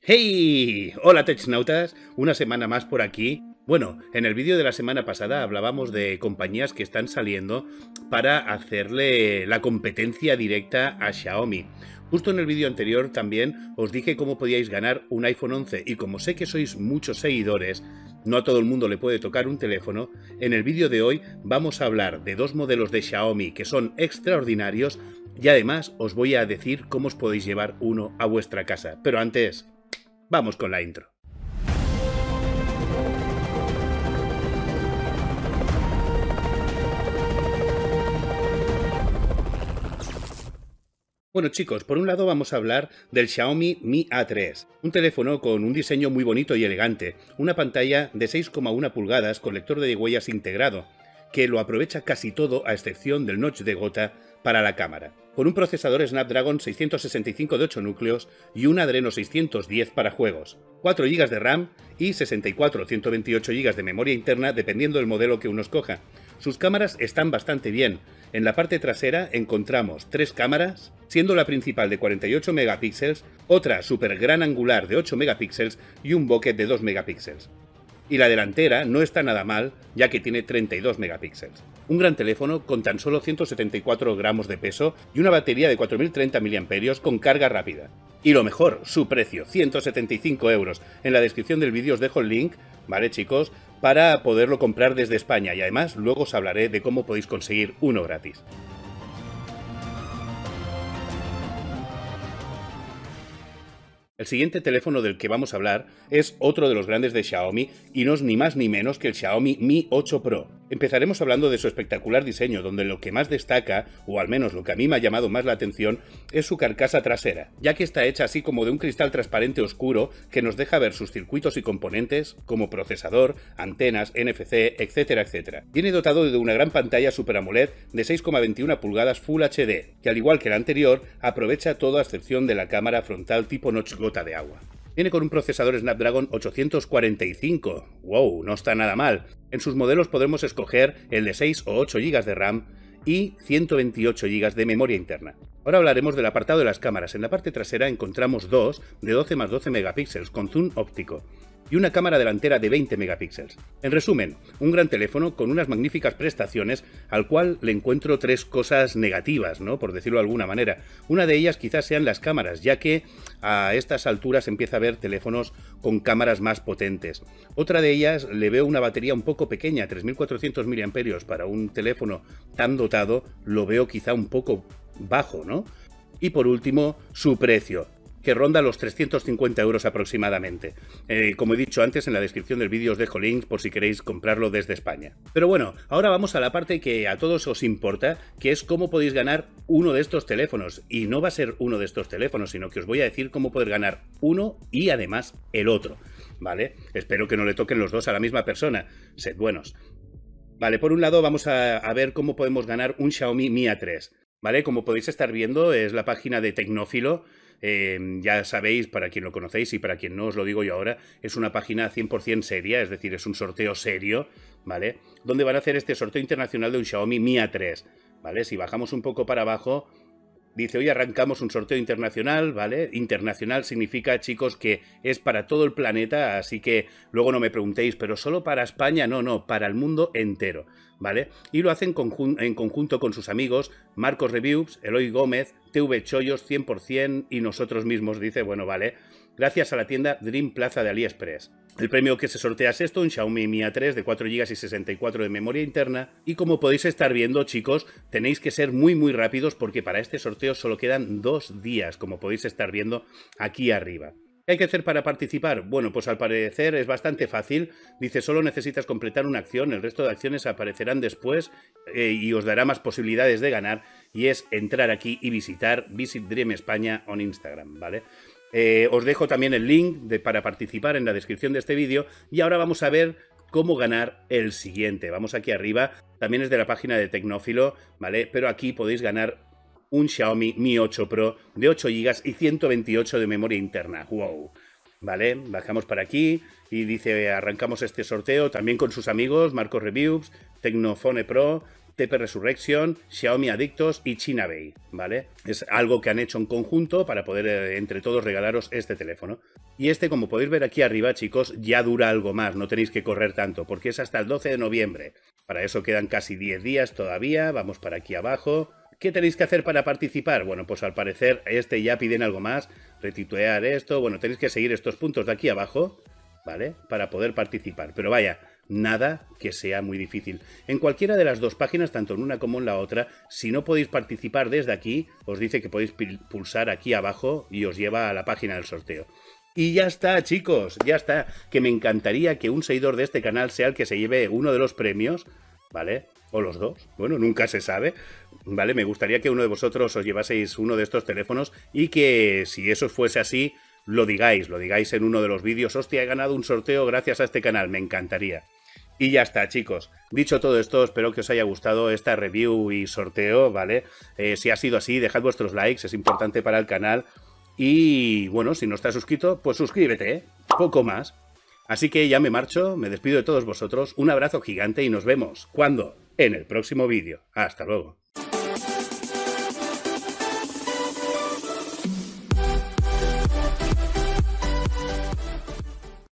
¡Hey! Hola Technautas, una semana más por aquí. Bueno, en el vídeo de la semana pasada hablábamos de compañías que están saliendo para hacerle la competencia directa a Xiaomi. Justo en el vídeo anterior también os dije cómo podíais ganar un iPhone 11 y como sé que sois muchos seguidores, no a todo el mundo le puede tocar un teléfono, en el vídeo de hoy vamos a hablar de dos modelos de Xiaomi que son extraordinarios y además os voy a decir cómo os podéis llevar uno a vuestra casa. Pero antes, vamos con la intro. Bueno chicos, por un lado vamos a hablar del Xiaomi Mi A3, un teléfono con un diseño muy bonito y elegante, una pantalla de 6,1 pulgadas con lector de huellas integrado, que lo aprovecha casi todo a excepción del notch de gota para la cámara, con un procesador Snapdragon 665 de 8 núcleos y un Adreno 610 para juegos, 4 GB de RAM y 64 o 128 GB de memoria interna dependiendo del modelo que uno escoja. Sus cámaras están bastante bien. En la parte trasera encontramos 3 cámaras, siendo la principal de 48 megapíxeles, otra super gran angular de 8 megapíxeles y un bokeh de 2 megapíxeles. Y la delantera no está nada mal, ya que tiene 32 megapíxeles. Un gran teléfono con tan solo 174 gramos de peso y una batería de 4030 mAh con carga rápida. Y lo mejor, su precio, 175 euros. En la descripción del vídeo os dejo el link, ¿vale chicos?, para poderlo comprar desde España y además luego os hablaré de cómo podéis conseguir uno gratis. El siguiente teléfono del que vamos a hablar es otro de los grandes de Xiaomi y no es ni más ni menos que el Xiaomi Mi 8 Pro. Empezaremos hablando de su espectacular diseño, donde lo que más destaca, o al menos lo que a mí me ha llamado más la atención, es su carcasa trasera, ya que está hecha así como de un cristal transparente oscuro que nos deja ver sus circuitos y componentes, como procesador, antenas, NFC, etcétera, etcétera. Viene dotado de una gran pantalla Super AMOLED de 6,21 pulgadas Full HD, que al igual que el anterior, aprovecha todo a excepción de la cámara frontal tipo notch gota de agua. Viene con un procesador Snapdragon 845. ¡Wow! No está nada mal. En sus modelos podremos escoger el de 6 o 8 GB de RAM y 128 GB de memoria interna. Ahora hablaremos del apartado de las cámaras. En la parte trasera encontramos dos de 12 más 12 megapíxeles con zoom óptico y una cámara delantera de 20 megapíxeles. En resumen, un gran teléfono con unas magníficas prestaciones al cual le encuentro tres cosas negativas, ¿no?, por decirlo de alguna manera. Una de ellas quizás sean las cámaras, ya que a estas alturas empieza a haber teléfonos con cámaras más potentes. Otra de ellas, le veo una batería un poco pequeña, 3400 mAh para un teléfono tan dotado, lo veo quizá un poco bajo, ¿no? Y por último, su precio, que ronda los 350 euros aproximadamente. Como he dicho antes, en la descripción del vídeo os dejo links por si queréis comprarlo desde España. Pero bueno, ahora vamos a la parte que a todos os importa, que es cómo podéis ganar uno de estos teléfonos. Y no va a ser uno de estos teléfonos, sino que os voy a decir cómo poder ganar uno y además el otro, ¿vale? Espero que no le toquen los dos a la misma persona. Sed buenos. Vale, por un lado vamos a ver cómo podemos ganar un Xiaomi Mi A3. ¿Vale? Como podéis estar viendo, es la página de Tecnófilo. Ya sabéis, para quien lo conocéis y para quien no os lo digo yo ahora, es una página 100% seria, es decir, es un sorteo serio, ¿vale? Donde van a hacer este sorteo internacional de un Xiaomi Mi A3, ¿vale? Si bajamos un poco para abajo, dice, hoy arrancamos un sorteo internacional, ¿vale? Internacional significa, chicos, que es para todo el planeta, así que luego no me preguntéis, ¿pero solo para España? No, no, para el mundo entero, ¿vale? Y lo hacen en conjunto con sus amigos Marcos Reviews, Eloy Gómez, TV Chollos 100% y nosotros mismos, dice, bueno, vale, gracias a la tienda Dream Plaza de AliExpress. El premio que se sortea es esto, un Xiaomi Mi A3 de 4 GB y 64 de memoria interna. Y como podéis estar viendo, chicos, tenéis que ser muy rápidos porque para este sorteo solo quedan 2 días, como podéis estar viendo aquí arriba. ¿Qué hay que hacer para participar? Bueno, pues al parecer es bastante fácil. Dice, solo necesitas completar una acción, el resto de acciones aparecerán después y os dará más posibilidades de ganar. Y es entrar aquí y visitar Visit Dream España en Instagram, ¿vale? Os dejo también el link para participar en la descripción de este vídeo y ahora vamos a ver cómo ganar el siguiente. Vamos aquí arriba, también es de la página de Tecnófilo, ¿vale? Pero aquí podéis ganar un Xiaomi Mi 8 Pro de 8 GB y 128 de memoria interna. ¡Wow! ¿Vale? Bajamos para aquí y dice, arrancamos este sorteo también con sus amigos, Marcos Reviews, Tecnofone Pro, TP Resurrection, Xiaomi Adictos y Chinabay, ¿vale? Es algo que han hecho en conjunto para poder entre todos regalaros este teléfono. Y este, como podéis ver aquí arriba, chicos, ya dura algo más, no tenéis que correr tanto, porque es hasta el 12 de noviembre. Para eso quedan casi 10 días todavía, vamos para aquí abajo. ¿Qué tenéis que hacer para participar? Bueno, pues al parecer ya piden algo más, retituear esto, bueno, tenéis que seguir estos puntos de aquí abajo, ¿vale? Para poder participar, pero vaya, nada que sea muy difícil. En cualquiera de las dos páginas, tanto en una como en la otra, si no podéis participar desde aquí, os dice que podéis pulsar aquí abajo y os lleva a la página del sorteo. Y ya está, chicos, ya está. Que me encantaría que un seguidor de este canal sea el que se lleve uno de los premios, ¿vale? O los dos, bueno, nunca se sabe, ¿vale? Me gustaría que uno de vosotros os llevaseis uno de estos teléfonos y que, si eso fuese así, lo digáis en uno de los vídeos. Hostia, he ganado un sorteo gracias a este canal, me encantaría. Y ya está, chicos. Dicho todo esto, espero que os haya gustado esta review y sorteo, ¿vale? Si ha sido así, dejad vuestros likes, es importante para el canal. Y, bueno, si no estás suscrito, pues suscríbete, ¿eh? Poco más. Así que ya me marcho, me despido de todos vosotros, un abrazo gigante y nos vemos. ¿Cuándo? En el próximo vídeo. Hasta luego.